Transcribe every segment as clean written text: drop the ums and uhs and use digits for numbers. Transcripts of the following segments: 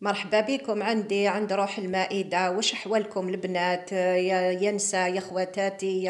مرحبا بكم عند روح المائدة. وش أحوالكم البنات؟ يا نساء، يا خواتاتي،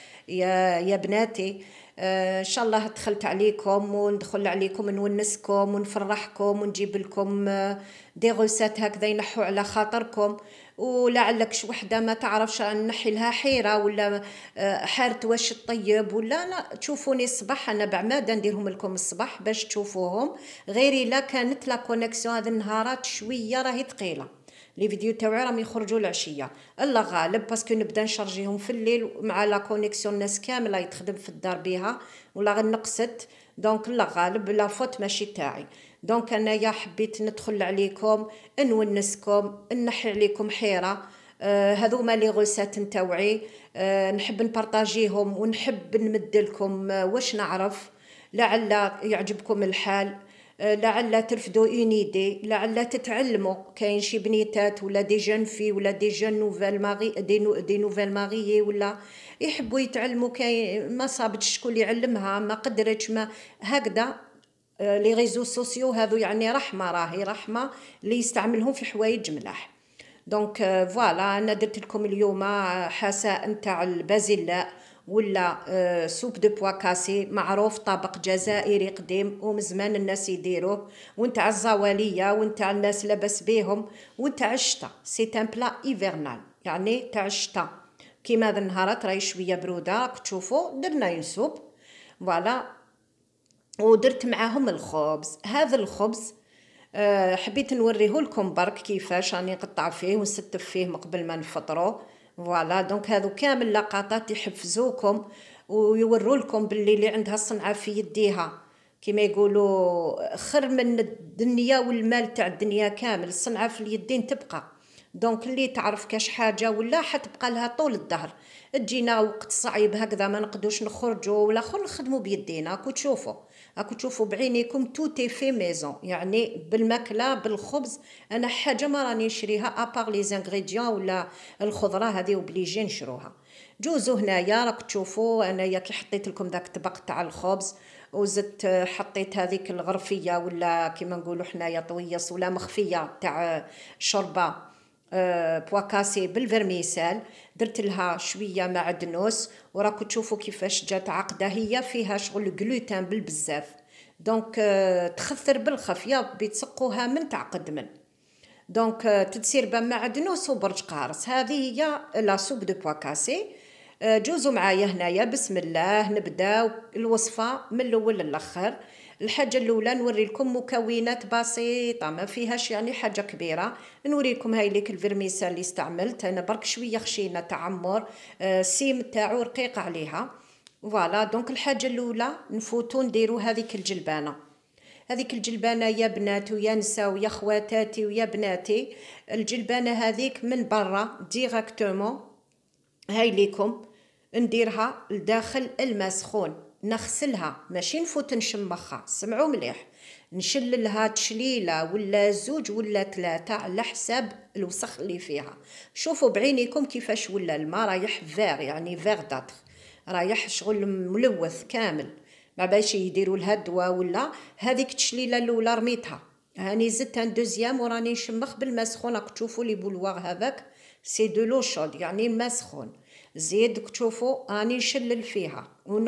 يا بناتي. إن شاء الله دخلت عليكم وندخل عليكم نونسكم ونفرحكم ونجيب لكم دي غوسات هكذا ينحوا على خاطركم. ولعلك شي وحده ما تعرفش نحي لها حيره ولا حارت واش الطيب ولا لا. تشوفوني الصباح انا بعماده نديرهم لكم الصباح باش تشوفوهم، غير الا كانت لا كونيكسيون هذه النهارات شويه راهي ثقيله. لي فيديو تاوعي راهم يخرجوا العشيه، الله غالب باسكو نبدا نشارجيهم في الليل مع لا كونيكسيون. الناس كامله يتخدم في الدار بها ولا غير نقصت، دونك الله غالب لا فوت ماشي تاعي. دونك انايا حبيت ندخل عليكم نونسكم نحي عليكم حيره. هذوما لي غوسات نتاوعي، نحب نبارطاجيهم ونحب نمد لكم واش نعرف، لعل يعجبكم الحال، لعل ترفدوا اون ايدي، لعل تتعلموا. كاين شي بنيتات ولا دي جون في ولا دي جون نوفيل ماري دي نوفيل ماريي ولا يحبوا يتعلموا. كاين ما صابتش شكون يعلمها، ما قدرتش، ما هكذا. لي ريزو سوسيو هذو يعني رحمه، راهي رحمه اللي يستعملهم في حوايج ملاح. دونك فوالا انا درت لكم اليوم حساء نتاع البازلاء ولا سوب دو بوا كاسي، معروف طبق جزائري قديم ومن زمان الناس يديروه، ونتاع الزواليه ونتاع الناس لاباس بيهم، ونتاع الشتا. سي ان بلا ايفرنال يعني تاع الشتا. كيما هذا النهارات راهي شويه بروده راك تشوفوا درنا ينسوب فوالا. ودرت معاهم الخبز. هذا الخبز حبيت نوريه لكم برك كيفاش راني نقطع فيه ونستف فيه من قبل ما نفطروا. فوالا دونك هذو كامل لقطات يحفزوكم ويوروا لكم باللي اللي عندها الصنعه في يديها كيما يقولوا خير من الدنيا والمال تاع الدنيا كامل. الصنعه في اليدين تبقى، دونك اللي تعرف كاش حاجه ولا حتبقى لها طول الدهر. تجينا وقت صعيب هكذا ما نقدوش نخرجوا ولا خل نخدموا بيدينا، راكو تشوفوا بعينيكم توتي في ميزون، يعني بالماكله بالخبز. انا حاجه ما راني نشريها ابار لي زانغريديون ولا الخضره هذه وبليجي نشروها. جوزو هنايا راك تشوفوا انايا كي حطيت لكم داك الطبق تاع الخبز وزدت حطيت هذيك الغرفيه ولا كيما نقولوا حنايا طويص ولا مخفيه تاع شوربه بواكاسي بالفرميسال. درت لها شويه معدنوس وراكو تشوفوا كيفاش جات عقده، هي فيها شغل جلوتين بالبزاف، دونك تخثر بالخفيه بيتسقوها من تعقد من. دونك تتسير بمعدنوس وبرج قارص. هذه هي لا سوب دو بواكاسي. جوزوا معايا هنايا بسم الله نبداو الوصفه من الاول للاخر. الحاجه الاولى نوري لكم مكونات بسيطه ما فيهاش يعني حاجه كبيره. نوري لكم هاي ليك الفرميسال اللي استعملت انا برك شويه خشينه تعمر، السيم تاعو رقيق عليها. فوالا دونك الحاجه الاولى نفوتو نديرو هذيك الجلبانه. هذيك الجلبانه يا بنات ويا نساء ويا خواتاتي ويا بناتي، الجلبانه هذيك من برا ديراكتومون هاي ليكم نديرها لداخل الماء سخون، نغسلها ماشي نفوت نشمخها. سمعوا مليح، نشللها تشليله ولا زوج ولا ثلاثه على حساب الوسخ اللي فيها. شوفوا بعينيكم كيفاش ولا الماء رايح فيغ يعني فيغ داتر، رايح شغل ملوث كامل. ما باش يديروا لها الدواء ولا. هذيك التشليله الاولى رميتها، هاني زدت ان دوزيام وراني نشمخ بالماء سخون. راك تشوفوا لي بولواغ هذاك سي دو لو شود يعني الماء سخون. زيد تشوفوا راني نشلل فيها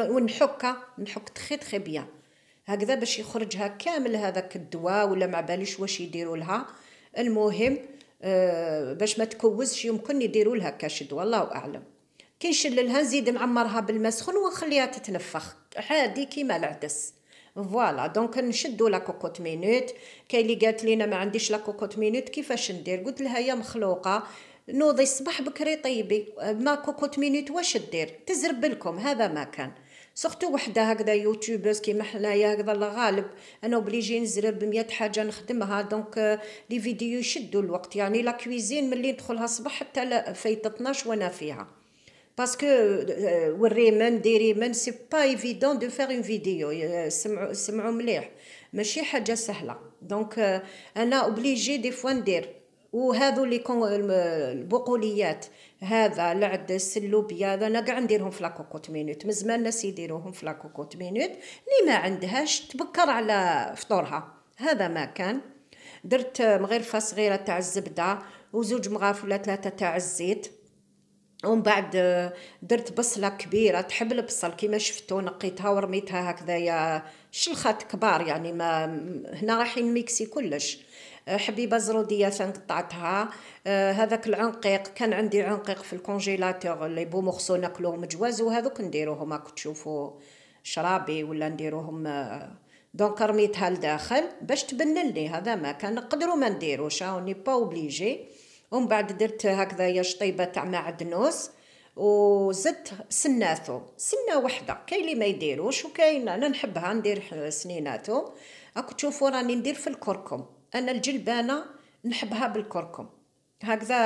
نحك تخي تخي بيان هكذا باش يخرجها كامل هذاك الدواء ولا ما باليش واش يديروا لها. المهم باش ما تكوزش يمكن يديروا لها كاش دواء الله اعلم. كي نشللها نزيد نعمرها بالماء سخون ونخليها تتنفخ عادي كيما العدس. فوالا دونك نشدو لا كوكوت مينوت. كاين اللي قالت لينا ما عنديش لا كوكوت مينوت كيفاش ندير؟ قلت لها يا مخلوقه نوضي الصباح بكري طيبي ما كوكوت مينوت واش دير؟ تزرب لكم هذا ما كان. سورتو وحده هكذا يوتيوبرز كيما حنايا هكذا الغالب انا وبليجي نزرب ب100 حاجه نخدمها. دونك لي فيديو يشدوا الوقت، يعني لا كويزين ملي ندخلها الصباح حتى فايت 12 وانا فيها باسكو والريمن دي ريمن سي با ايفيدون دو فير اون فيديو. سمعوا مليح ماشي حاجه سهله. دونك انا اوبليجي دي فوا ندير. وهذو اللي البقوليات هذا العدس اللوبيا هذا انا قاع نديرهم في لاكوكوت مينوت. من زمان الناس يديروهم في لاكوكوت مينوت. اللي ما عندهاش تبكر على فطورها هذا ما كان. درت مغرفه صغيره تاع الزبده وزوج مغارف ولا 3 تاع الزيت. ومن بعد درت بصله كبيره، تحب البصل كيما شفتوا، نقيتها ورميتها هكذايا شلخات كبار يعني. ما هنا رايحين ميكسي كلش. حبيبه زروديه قطعتها. هذاك العنقيق، كان عندي عنقيق في الكونجيلاتور اللي بو مخصو ناكلوه مجواز، وهذوك نديروهم راكم تشوفوا شرابي ولا نديروهم. دونك رميتها لداخل باش تبنلني، هذا ما كان نقدروا ما نديروش، راني با اوبليجي. ومن بعد درت هكذايا شطيبه تاع معدنوس، وزدت سناثو، سنه وحده. كاين اللي ما يديروش وكاين، انا نحبها ندير سنيناتو. راكم تشوفوا راني ندير في الكركم. انا الجلبانه نحبها بالكركم هكذا،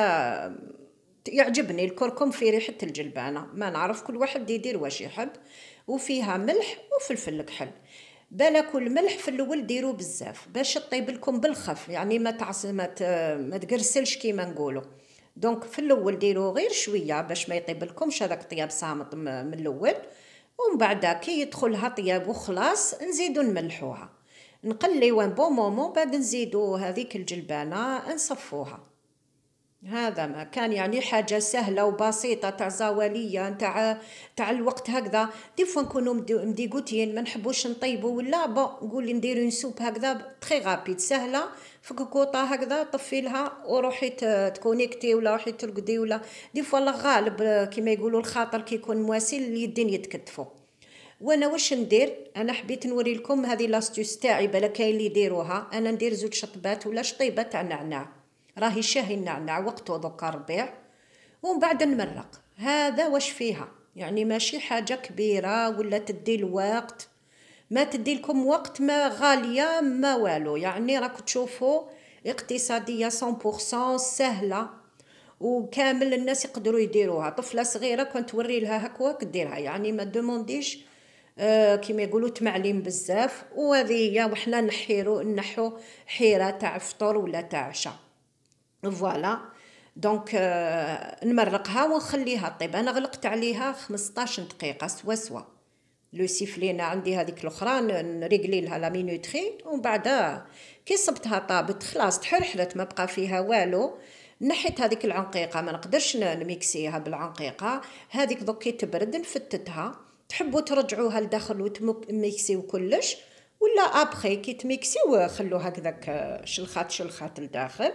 يعجبني الكركم في ريحه الجلبانه. ما نعرف، كل واحد يدير واش يحب. وفيها ملح وفلفل كحل. بالك الملح في الاول ديروا بزاف باش تطيب لكم بالخف، يعني ما تقرسلش كيما نقولوا. دونك في الاول ديروا غير شويه باش ما يطيب لكمش هذاك طياب صامت من الاول. ومن بعد كي يدخلها طياب وخلاص نزيدوا نملحوها، نقليو ان بون مومون، بعد نزيدوا هذيك الجلبانه نصفوها. هذا ما كان يعني حاجه سهله وبسيطه تاع زواليه تاع الوقت هكذا. دي فوا نكونوا مديقوتين ما نحبوش نطيبوا ولا نقول نديروا نسوب هكذا تري رابيد سهله في كوكوطه هكذا، طفي لها وروحي تكونيكتي ولا روحي ترقدي. ولا دي فوا الله غالب كيما يقولوا الخاطر كي يكون مواسي اليدين يتكتفوا. وانا واش ندير؟ انا حبيت نوري لكم هذه لاستيوس تاعي، بلا كاين اللي يديروها. انا ندير زوج شطبات ولا شطيبه تاع نعناع، راهي شاهي النعناع وقته دوكا ربيع. ومن بعد نمرق. هذا واش فيها يعني، ماشي حاجه كبيره ولا تدي الوقت، ما تدي لكم وقت، ما غاليه ما والو. يعني راكم تشوفوا اقتصاديه 100% سهله، وكامل الناس يقدروا يديروها. طفله صغيره كنت توري لها هكواك ديرها، يعني ما دومونديش كيما يقولوا تمعلم بزاف. وهذه هي، وحنا نحو حيره تاع فطور ولا تاع عشاء. فوالا. دونك نمرقها ونخليها طيب. انا غلقت عليها 15 دقيقه سوا. لو سيفلينا عندي هذيك الاخرى نريقلي لها لا مينوتري. ومن بعد كي صبتها طابت خلاص تحرحلت ما بقى فيها والو. نحيت هذيك العنقيقه، ما نقدرش نميكسيها بالعنقيقه هذيك. دوك كي تبرد نفتتها. تحبوا ترجعوها لداخل وتميكسيو كلش، ولا ابخي كي تميكسيو خلو هكذاك شلخات لداخل.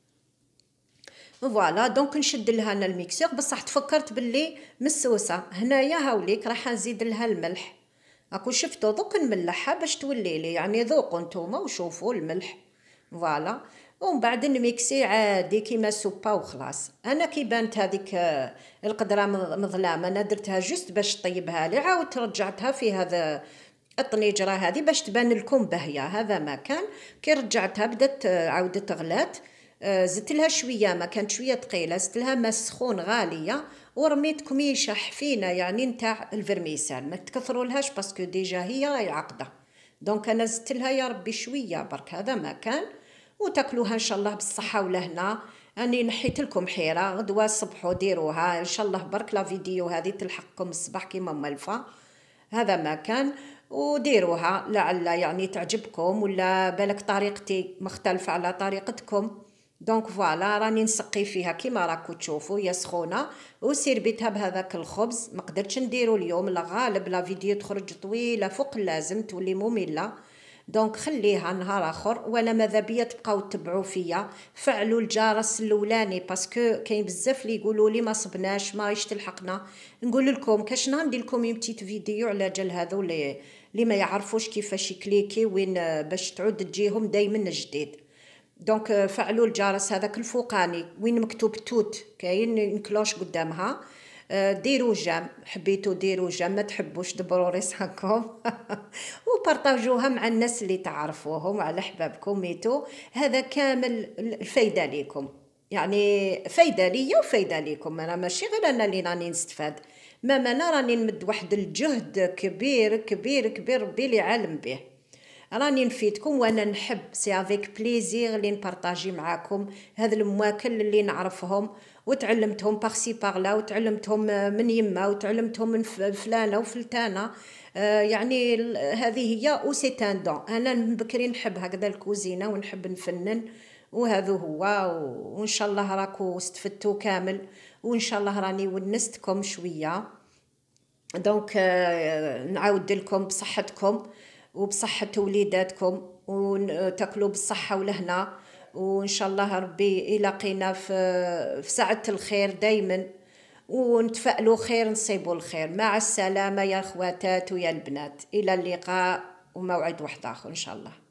فوالا. دونك نشد لها انا الميكسور، بصح تفكرت باللي مسوسه هنايا. هاوليك راح نزيد لها الملح. راكو شفتوا دوك نملحها باش تولي لي، يعني ذوقوا نتوما وشوفوا الملح. فوالا. ومن بعد نميكسي عادي كيما سوبا وخلاص. انا كي بانت هذيك القدره مظلامه، انا درتها جوست باش طيبها لي، عاودت رجعتها في هذا الطنيجره هذه باش تبان لكم باهيه. هذا ما كان. كي رجعتها بدات عاودت غلات. زدت لها شويه، ما كانت شويه ثقيله، زدت لها ماء سخون غاليه، ورميت كميشه حفينه يعني نتاع الفرميسال. ما تكثروا لهاش باسكو ديجا هي راهي عقده. دونك انا زدت لها يا ربي شويه برك. هذا ما كان. وتاكلوها ان شاء الله بالصحه والهنا. اني نحيت لكم حيره غدوه صبحوا ديروها ان شاء الله برك. لا فيديو هذه تلحقكم الصباح كيما ملفه. هذا ما كان. وديروها لعل يعني تعجبكم، ولا بالك طريقتي مختلفه على طريقتكم. دونك فوالا راني نسقي فيها كيما راكو تشوفوا هي سخونه. وسيربيتها بهذاك الخبز. ما قدرتش نديرو اليوم، لا غالب لا فيديو تخرج طويله فوق اللازم تولي ممله. دونك خليها نهار اخر. ولا ماذا بيا تبقاو تبعوا فيا. فعلوا الجرس الاولاني باسكو كاين بزاف اللي يقولوا لي ما صبناش ما تلحقنا. نقول لكم كاش نهار ندير لكم بتيت فيديو على جال هذو اللي ما يعرفوش كيفاش يكليكي وين باش تعود تجيهم دائما جديد. دونك فعلوا الجرس هذاك الفوقاني وين مكتوب توت، كاين كلوش قدامها. ديروا جام، حبيتوا ديروا جام، ما تحبوش دبروا ريسكم. وبارطاجوها مع الناس اللي تعرفوهم على احبابكم ميتو. هذا كامل الفايده ليكم، يعني فايده ليا وفايده ليكم. انا ماشي غير انا اللي راني نستفاد، ما انا راني نمد واحد الجهد كبير كبير كبير ربي اللي عالم به. راني نفيدكم وانا نحب سي افيك بليزير اللي نبارطاجي معاكم هذا المواكل اللي نعرفهم وتعلمتهم باغسي باغلا، وتعلمتهم من يما، وتعلمتهم من فلانه وفلتانه. يعني هذه هي او سي ان دون. انا من بكري نحب هكذا الكوزينه ونحب نفنن، وهذا هو. وان شاء الله راكو استفدتوا كامل، وان شاء الله راني ونستكم شويه. دونك نعاود لكم بصحتكم وبصحة وليداتكم، وتاكلوا بالصحة والهنا. وإن شاء الله ربي يلاقينا في ساعة الخير دايما، ونتفائلوا خير نصيبوا الخير. مع السلامة يا أخواتات ويا البنات، إلى اللقاء وموعد واحد آخر إن شاء الله.